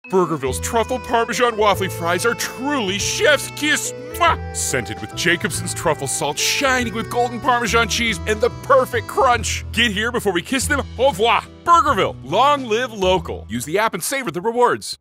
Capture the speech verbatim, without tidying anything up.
Burgerville's Truffle Parmesan Waffley Fries are truly chef's kiss. Mwah! Scented with Jacobson's truffle salt, shining with golden Parmesan cheese, and the perfect crunch. Get here before we kiss them. Au revoir. Burgerville, long live local. Use the app and savor the rewards.